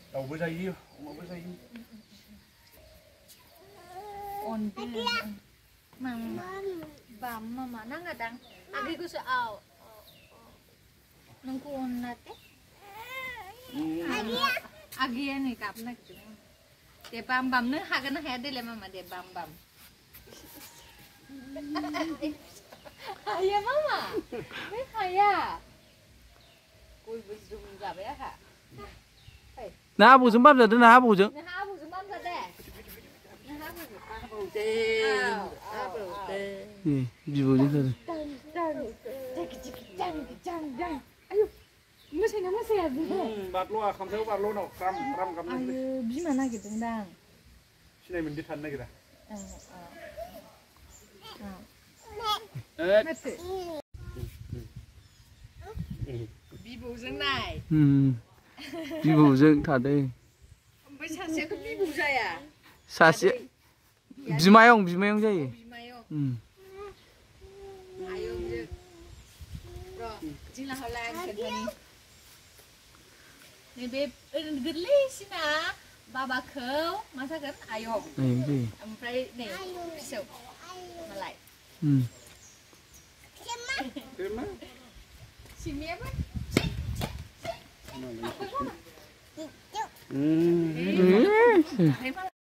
tàu với dây đi mà với dây đi on đi mama nang kadang agi ko sa aw nang ko on natin agi ani kap na de bam ne hagan na head le mama de bam ayah mamaไม่ใครอ่ะคุยไปซุ่มจับไปอะค่ะน้าผู้สมบัติจะน้าผู้จึงนะฮะผู้สมบัติก็ได้นะฮะผู้เต้นี่จีบจึงเลยจังอายุไม่ใช่นะไม่ใช่อะดิ bạt lúa không thiếu bạt lúa nào cam cam อายุบีมาน่ากินดัง cái này mình đi thân đây kìa ไม่ถึงบีบูจังไหนจีบจึงท่าได้ไม่ใช่เสียก็บีบูใช่อ่ะซาเสียบีมายองใช่บีมายองอายุเยอะรอจริงแล้วเขาแรงกันนี่นี่เบบกึศลี่สินะบาบาเคิลมาสักกันอายุนี่ไปเนี่ยเสิร์ฟมาไหลชิมเมียไหมเห็นไหม